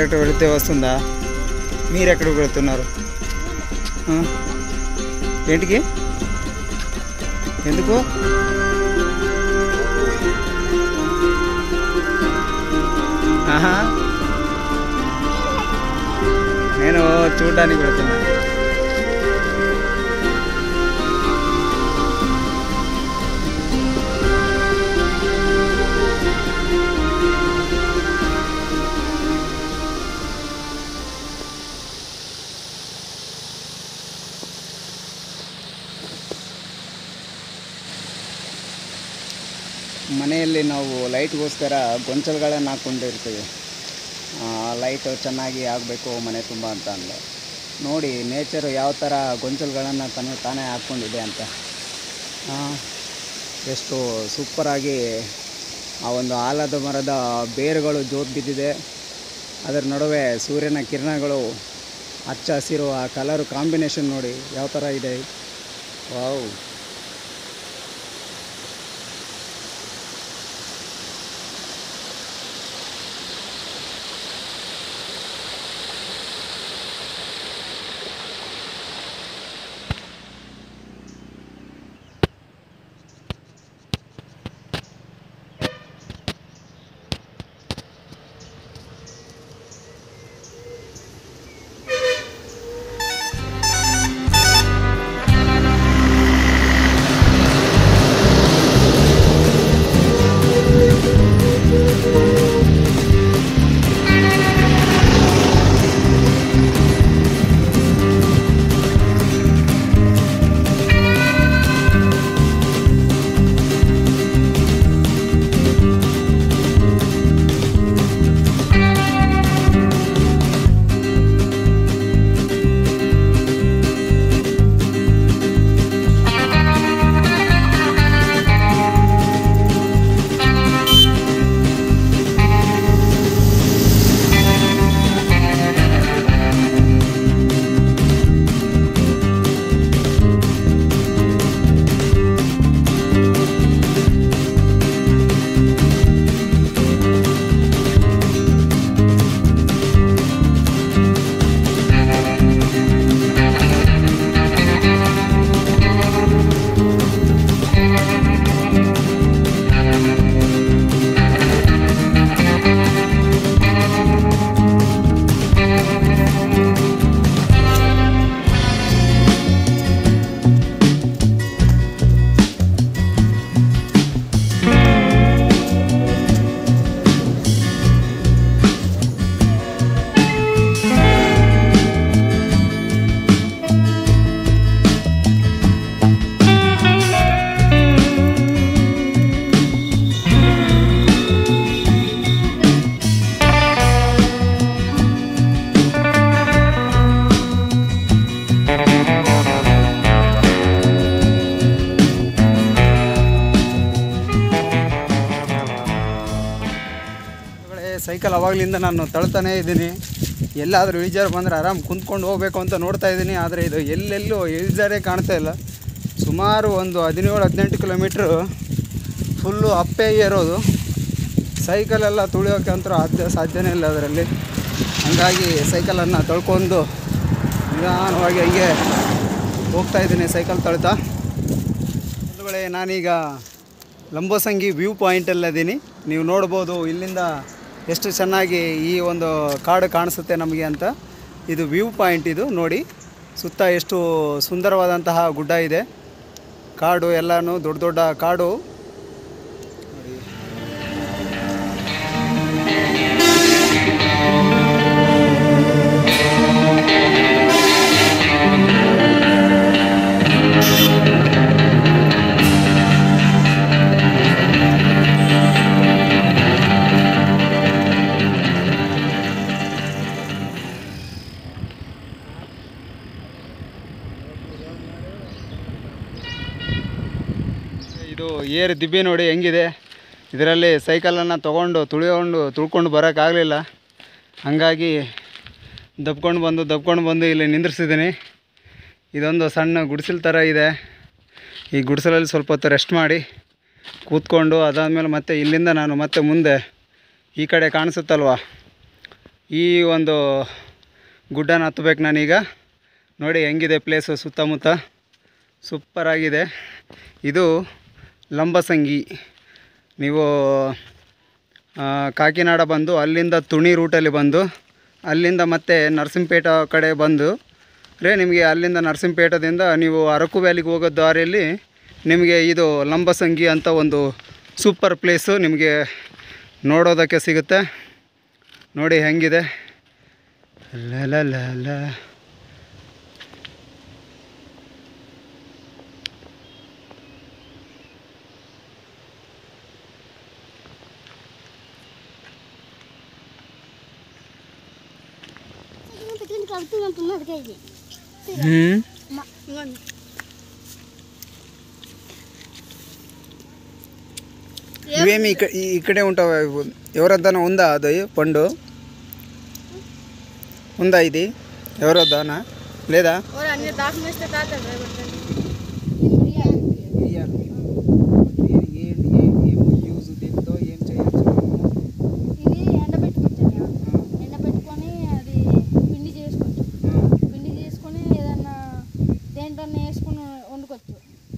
Tractor వెళితే వస్తుందా? మీరు ఎక్కడికి వెళుతున్నారు? ఏంటికి? ఎందుకు? ఆహా, నేను చూడడానికి వెళుతున్నా. ಮನೆಯಲ್ಲಿ ನಾವು ಲೈಟ್ಗೋಸ್ಕರ ಗೊಂಚಲುಗಳನ್ನು ಹಾಕ್ಕೊಂಡಿರ್ತೀವಿ. ಲೈಟು ಚೆನ್ನಾಗಿ ಆಗಬೇಕು ಮನೆ ತುಂಬ ಅಂತ ಅಂದರೆ ನೋಡಿ ನೇಚರು ಯಾವ ಥರ ಗೊಂಚಲುಗಳನ್ನು ತಾನೇ ಹಾಕ್ಕೊಂಡಿದೆ ಅಂತ. ಎಷ್ಟು ಸೂಪರಾಗಿ ಆ ಒಂದು ಆಲದ ಮರದ ಬೇರುಗಳು ಜೋತು ಬಿದ್ದಿದೆ. ಅದರ ನಡುವೆ ಸೂರ್ಯನ ಕಿರಣಗಳು ಹಚ್ಚ ಹಸಿರು ಆ ಕಲರು ಕಾಂಬಿನೇಷನ್ ನೋಡಿ ಯಾವ ಥರ ಇದೆ. ವಾವ್! ಸೈಕಲ್ ಅವಾಗಲಿಂದ ನಾನು ತಳ್ತಾನೇ ಇದ್ದೀನಿ. ಎಲ್ಲಾದರೂ ಇಳಿಜಾರು ಬಂದರೆ ಆರಾಮ್ ಕುಂತ್ಕೊಂಡು ಹೋಗಬೇಕು ಅಂತ ನೋಡ್ತಾ ಇದ್ದೀನಿ. ಆದರೆ ಇದು ಎಲ್ಲೆಲ್ಲೂ ಇಳಿಜಾರೇ ಕಾಣ್ತಾ ಇಲ್ಲ. ಸುಮಾರು ಒಂದು 17-18 ಕಿಲೋಮೀಟ್ರು ಫುಲ್ಲು ಅಪ್ಪೇ ಇರೋದು. ಸೈಕಲೆಲ್ಲ ತುಳಿಯೋಕೆ ಅಂತೂ ಸಾಧ್ಯನೇ ಇಲ್ಲ ಅದರಲ್ಲಿ. ಹಾಗಾಗಿ ಸೈಕಲನ್ನು ತಳ್ಕೊಂಡು ನಿಧಾನವಾಗಿ ಹೀಗೆ ಹೋಗ್ತಾಯಿದ್ದೀನಿ ಸೈಕಲ್ ತಳ್ತಾ. ಒಂದುಗಳೇ ನಾನೀಗ ಲಂಬೋಸಂಗಿ ವ್ಯೂ ಪಾಯಿಂಟಲ್ಲಿದ್ದೀನಿ. ನೀವು ನೋಡ್ಬೋದು ಇಲ್ಲಿಂದ ಎಷ್ಟು ಚೆನ್ನಾಗಿ ಈ ಒಂದು ಕಾಡು ಕಾಣಿಸುತ್ತೆ ನಮಗೆ ಅಂತ. ಇದು ವ್ಯೂ ಪಾಯಿಂಟ್. ಇದು ನೋಡಿ ಸುತ್ತ ಎಷ್ಟು ಸುಂದರವಾದಂತಹ ಗುಡ್ಡ ಇದೆ. ಕಾಡು ಎಲ್ಲನೂ ದೊಡ್ಡ ದೊಡ್ಡ ಕಾಡು. ಇದು ಏರು ದಿಬ್ಬಿ ನೋಡಿ ಹೆಂಗಿದೆ. ಇದರಲ್ಲಿ ಸೈಕಲನ್ನು ತೊಗೊಂಡು ತುಳ್ಕೊಂಡು ಬರೋಕ್ಕಾಗಲಿಲ್ಲ. ಹಾಗಾಗಿ ದಬ್ಕೊಂಡು ಬಂದು ಇಲ್ಲಿ ನಿಂದ್ರಿಸಿದ್ದೀನಿ. ಇದೊಂದು ಸಣ್ಣ ಗುಡಿಸಲು ಥರ ಇದೆ. ಈ ಗುಡಿಸಲಲ್ಲಿ ಸ್ವಲ್ಪ ಹೊತ್ತು ರೆಸ್ಟ್ ಮಾಡಿ ಕೂತ್ಕೊಂಡು ಅದಾದಮೇಲೆ ಮತ್ತೆ ಇಲ್ಲಿಂದ ನಾನು ಮತ್ತೆ ಮುಂದೆ ಈ ಕಡೆ ಕಾಣಿಸುತ್ತಲ್ವ ಈ ಒಂದು ಗುಡ್ಡನ ಹತ್ತಬೇಕು ನಾನೀಗ. ನೋಡಿ ಹೆಂಗಿದೆ ಪ್ಲೇಸು, ಸುತ್ತಮುತ್ತ ಸೂಪರಾಗಿದೆ. ಇದು ಲಂಬಸಂಗಿ. ನೀವು ಕಾಕಿನಾಡ ಬಂದು ಅಲ್ಲಿಂದ ತುಣಿ ರೂಟಲ್ಲಿ ಬಂದು ಅಲ್ಲಿಂದ ಮತ್ತೆ ನರಸಿಂಹಪೇಟೆ ಕಡೆ ಬಂದು ನಿಮಗೆ ಅಲ್ಲಿಂದ ನರಸಿಂಹಪೇಟದಿಂದ ನೀವು ಅరకు ವ್ಯಾಲಿಗೆ ಹೋಗೋ ದಾರಿಯಲ್ಲಿ ನಿಮಗೆ ಇದು ಲಂಬಸಂಗಿ ಅಂತ ಒಂದು ಸೂಪರ್ ಪ್ಲೇಸು ನಿಮಗೆ ನೋಡೋದಕ್ಕೆ ಸಿಗುತ್ತೆ. ನೋಡಿ ಹೆಂಗಿದೆ. ಲ ఇవేమి ఇక్కడే ఉంటావా? ఎవరొద్దానా ఉందా అది పండు? ఉందా ఇది? ఎవరొద్దానా లేదా? యూజ్ దీంతో ఏం చేయొచ్చు? ఇది ఎండబెట్టుకొని అది పిండి చేసుకోవచ్చు. పిండి చేసుకొని ఏదన్నా దేంట్లో వేసుకుని వండుకోవచ్చు.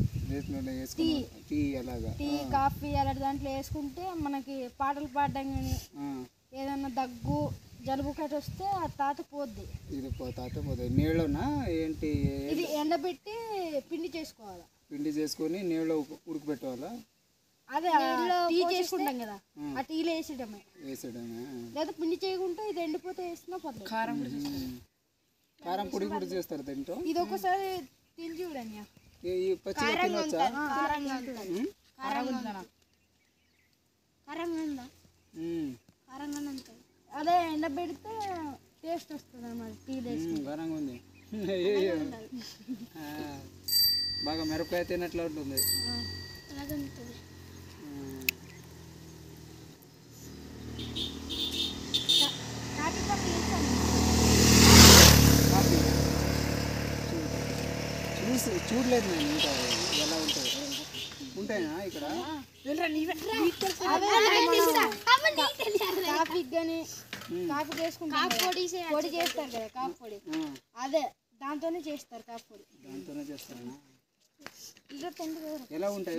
టీ కాఫీ అలాంటి దాంట్లో వేసుకుంటే మనకి పాటలు పాడడం కానీ ఏదన్నా దగ్గు జలుబు కట్ట వస్తే ఆ తాత పోద్ది. ఇది తాత పోద్ది. నీళ్ళనా ఏంటి? ఇది ఎండబెట్టి పిండి చేసుకోవాలి. పిండి చేసుకొని నీళ్ళలో ఉడకబెట్టాలా? అదే టీ చేసుకుంటాం కదా, ఆ టీలో వేసేయడమే. లేదా పిండి చేయకుంటే ఇది ఎండిపోతే వేసినా పర్లేదు. కారం పొడి కూడా చేస్తారు దీంట్లో. ఇది ఒకసారి తిని చూడండి. అదే ఎండబెడితే టేస్ట్ వస్తుంది అన్నమాట. టీ కారంగా ఉంది. బాగా మిరపకాయ తిన్నట్లు ఉంటుంది. చూడలేదు నేను ఇంకా ఎలా ఉంటుంది. ఉంటాయినా ఇక్కడ? కాఫీ కానీ కాఫీ చేసుకుంటారు, పొడి చేస్తారు కదా కాఫీ పొడి, అదే దాంతోనే చేస్తారు. కాఫీ పొడి దాంతోనే చేస్తారా? ఎలా ఉంటాయి?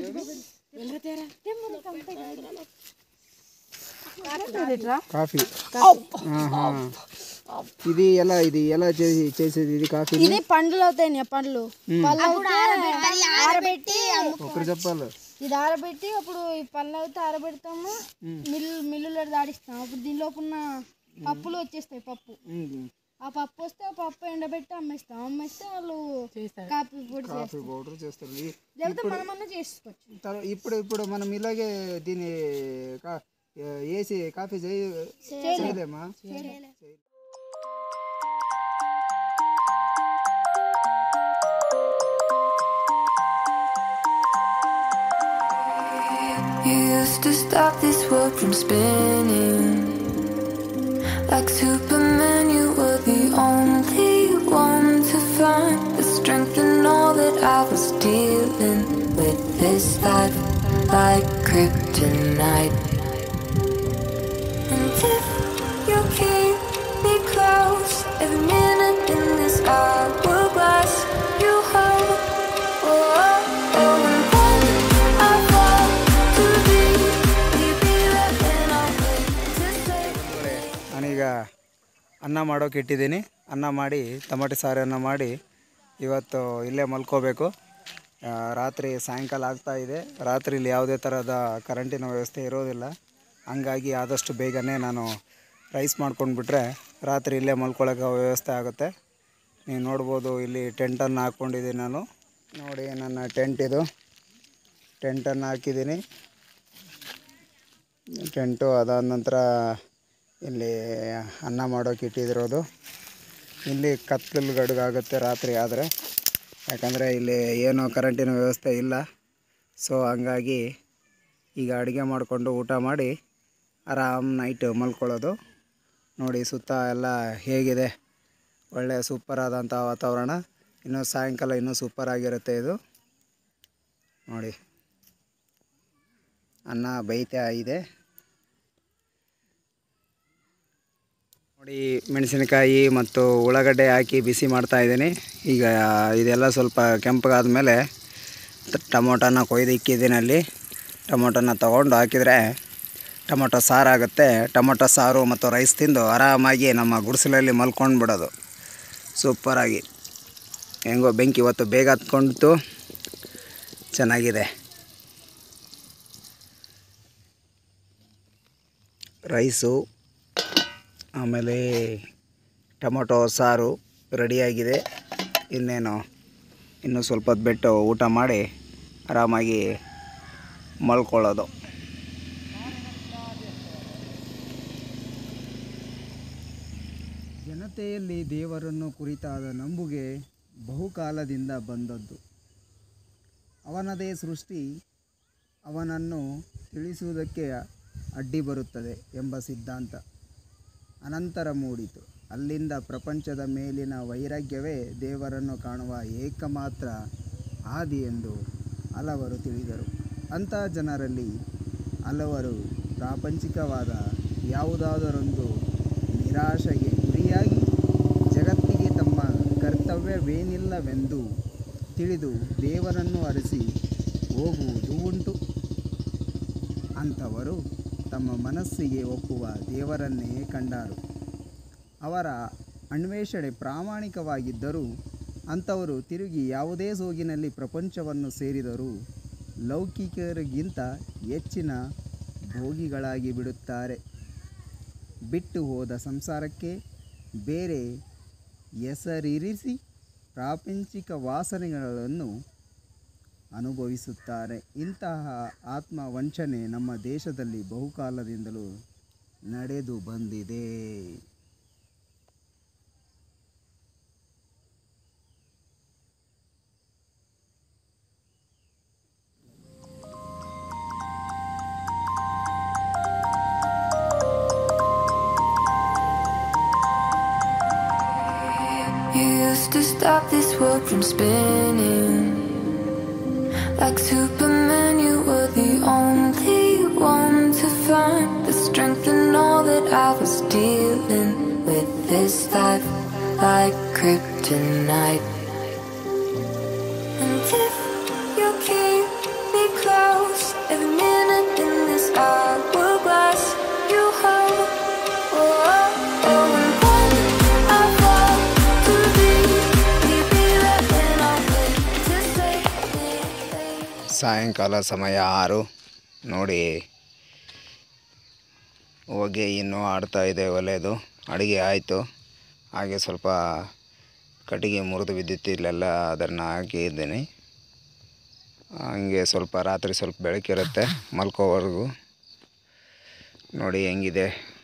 కాఫీ ఇది ఎలా చేసేది? ఇది కాఫీ ఇది పండ్లు అవుతాయి. పండ్లు ఆరబెట్టి ఒకరు చెప్పాలి. ఇది ఆరబెట్టి అప్పుడు ఈ పళ్ళు అయితే ఆరబెడతాము, మిల్లులో దాడిస్తాం. అప్పుడు దీనిలోపున్న పప్పులు వచ్చేస్తాయి. పప్పు ఆ పప్పు వస్తే ఆ పప్పు ఎండబెట్టి అమ్మేస్తాం. అమ్మేస్తే వాళ్ళు కాఫీ పౌడర్ చేస్తారు. లేకపోతే మనమన్నా చేసుకోవచ్చు. ఇప్పుడు మనం ఇలాగే దీన్ని వేసి కాఫీ చేయలేమా? You used to stop this world from spinning. Like Superman, you were the only one to find the strength in all that I was dealing with. This life like kryptonite. And if you keep me close, every minute in this hourglass, you hold. Oh, oh, oh. ನಾನೀಗ ಅನ್ನ ಮಾಡೋಕೆ ಇಟ್ಟಿದ್ದೀನಿ. ಅನ್ನ ಮಾಡಿ tomato ಸಾರನ್ನು ಮಾಡಿ ಇವತ್ತು ಇಲ್ಲೇ ಮಲ್ಕೋಬೇಕು. ರಾತ್ರಿ ಸಾಯಂಕಾಲ ಆಗ್ತಾಯಿದೆ. ರಾತ್ರಿಲಿ ಯಾವುದೇ ಥರದ ಕರೆಂಟಿನ ವ್ಯವಸ್ಥೆ ಇರೋದಿಲ್ಲ. ಹಂಗಾಗಿ ಆದಷ್ಟು ಬೇಗನೆ ನಾನು ರೈಸ್ ಮಾಡ್ಕೊಂಡ್ಬಿಟ್ರೆ ರಾತ್ರಿ ಇಲ್ಲೇ ಮಲ್ಕೊಳ್ಳೋಕೆ ವ್ಯವಸ್ಥೆ ಆಗುತ್ತೆ. ನೀವು ನೋಡ್ಬೋದು ಇಲ್ಲಿ ಟೆಂಟನ್ನು ಹಾಕ್ಕೊಂಡಿದ್ದೀನಿ ನಾನು. ನೋಡಿ ನನ್ನ ಟೆಂಟ್ ಇದು. ಟೆಂಟನ್ನು ಹಾಕಿದ್ದೀನಿ. ಟೆಂಟು ಅದಾದ ನಂತರ ಇಲ್ಲಿ ಅನ್ನ ಮಾಡೋಕೆ ಇಟ್ಟಿರೋದು. ಇಲ್ಲಿ ಕತ್ತಲು ಗಡುಗಾಗುತ್ತೆ ರಾತ್ರಿ ಆದರೆ, ಯಾಕಂದರೆ ಇಲ್ಲಿ ಏನೂ ಕರೆಂಟಿನ ವ್ಯವಸ್ಥೆ ಇಲ್ಲ. ಸೊ ಹಂಗಾಗಿ ಈಗ ಅಡುಗೆ ಮಾಡಿಕೊಂಡು ಊಟ ಮಾಡಿ ಆರಾಮ್ ನೈಟ್ ಮಲ್ಕೊಳ್ಳೋದು. ನೋಡಿ ಸುತ್ತ ಎಲ್ಲ ಹೇಗಿದೆ, ಒಳ್ಳೆಯ ಸೂಪರಾದಂಥ ವಾತಾವರಣ. ಇನ್ನೂ ಸಾಯಂಕಾಲ ಇನ್ನೂ ಸೂಪರಾಗಿರುತ್ತೆ ಇದು. ನೋಡಿ ಅನ್ನ ಬೇಯ್ತಾ ಇದೆ. ನೋಡಿ, ಮೆಣಸಿನಕಾಯಿ ಮತ್ತು ಉಳ್ಳಾಗಡ್ಡೆ ಹಾಕಿ ಬಿಸಿ ಮಾಡ್ತಾಯಿದ್ದೀನಿ. ಈಗ ಇದೆಲ್ಲ ಸ್ವಲ್ಪ ಕೆಂಪಗಾದ ಮೇಲೆ ಟೊಮೊಟೊನ ಕೊಯ್ದು ಇಕ್ಕಿದ್ದೀನಿ. ಅಲ್ಲಿ ಟೊಮೊಟೊನ ತೊಗೊಂಡು ಹಾಕಿದರೆ ಟೊಮೊಟೊ ಸಾರು ಆಗುತ್ತೆ. ಟೊಮೊಟೊ ಸಾರು ಮತ್ತು ರೈಸ್ ತಿಂದು ಆರಾಮಾಗಿ ನಮ್ಮ ಗುಡಿಸಲಲ್ಲಿ ಮಲ್ಕೊಂಡು ಬಿಡೋದು. ಸೂಪರಾಗಿ ಹೆಂಗೋ ಬೆಂಕಿ ಇವತ್ತು ಬೇಗ ಹತ್ಕೊಂಡಿತು, ಚೆನ್ನಾಗಿದೆ. ರೈಸು ಆಮೇಲೆ ಟೊಮೊಟೊ ಸಾರು ರೆಡಿಯಾಗಿದೆ. ಇನ್ನೂ ಸ್ವಲ್ಪ ಹೊತ್ತು ಬಿಟ್ಟು ಊಟ ಮಾಡಿ ಆರಾಮಾಗಿ ಮಲ್ಕೊಳ್ಳೋದು. ಜನತೆಯಲ್ಲಿ ದೇವರನ್ನು ಕುರಿತಾದ ನಂಬುಗೆ ಬಹುಕಾಲದಿಂದ ಬಂದದ್ದು. ಅವನದೇ ಸೃಷ್ಟಿ ಅವನನ್ನು ತಿಳಿಸುವುದಕ್ಕೆ ಅಡ್ಡಿ ಬರುತ್ತದೆ ಎಂಬ ಸಿದ್ಧಾಂತ ಅನಂತರ ಮೂಡಿತು. ಅಲ್ಲಿಂದ ಪ್ರಪಂಚದ ಮೇಲಿನ ವೈರಾಗ್ಯವೇ ದೇವರನ್ನು ಕಾಣುವ ಏಕಮಾತ್ರ ಹಾದಿ ಎಂದು ಹಲವರು ತಿಳಿದರು. ಅಂಥ ಜನರಲ್ಲಿ ಹಲವರು ಪ್ರಾಪಂಚಿಕವಾದ ಯಾವುದಾದರೊಂದು ನಿರಾಶೆಗೆ ಗುರಿಯಾಗಿ ಜಗತ್ತಿಗೆ ತಮ್ಮ ಕರ್ತವ್ಯವೇನಿಲ್ಲವೆಂದು ತಿಳಿದು ದೇವರನ್ನು ಅರಸಿ ಹೋಗುವುದೂ ಉಂಟು. ಅಂಥವರು ತಮ್ಮ ಮನಸ್ಸಿಗೆ ಒಪ್ಪುವ ದೇವರನ್ನೇ ಕಂಡರು. ಅವರ ಅನ್ವೇಷಣೆ ಪ್ರಾಮಾಣಿಕವಾಗಿದ್ದರೂ ಅಂಥವರು ತಿರುಗಿ ಯಾವುದೇ ಸೋಗಿನಲ್ಲಿ ಪ್ರಪಂಚವನ್ನು ಸೇರಿದರೂ ಲೌಕಿಕರಿಗಿಂತ ಹೆಚ್ಚಿನ ಭೋಗಿಗಳಾಗಿ ಬಿಡುತ್ತಾರೆ. ಬಿಟ್ಟು ಹೋದ ಸಂಸಾರಕ್ಕೆ ಬೇರೆ ಹೆಸರಿರಿಸಿ ಪ್ರಾಪಂಚಿಕ ವಾಸನೆಗಳನ್ನು ಅನುಭವಿಸುತ್ತಾರೆ. ಇಂತಹ ಆತ್ಮವಂಚನೆ ನಮ್ಮ ದೇಶದಲ್ಲಿ ಬಹುಕಾಲದಿಂದಲೂ ನಡೆದು ಬಂದಿದೆ. You used to stop this world from spinning. Like Superman, you were the only one to find the strength in all that I was dealing with this life like kryptonite. And if you keep me close, every minute in this hourglass you hold. Oh, oh, oh, and when I fall to be right when I wait to say ಸಾಯಂಕಾಲ ಸಮಯ 6 ನೋಡಿ. ಹೊಗೆ ಇನ್ನೂ ಆಡ್ತಾಯಿದೆ ಒಲೆದು. ಅಡುಗೆ ಆಯಿತು. ಹಾಗೆ ಸ್ವಲ್ಪ ಕಟ್ಟಿಗೆ ಮುರಿದು ಬಿದ್ದಿತ್ತು, ಇಲ್ಲೆಲ್ಲ ಅದನ್ನು ಹಾಕಿದ್ದೀನಿ. ಹಂಗೆ ಸ್ವಲ್ಪ ರಾತ್ರಿ ಸ್ವಲ್ಪ ಬೆಳಕಿರುತ್ತೆ ಮಲ್ಕೋವರೆಗೂ. ನೋಡಿ ಹೆಂಗಿದೆ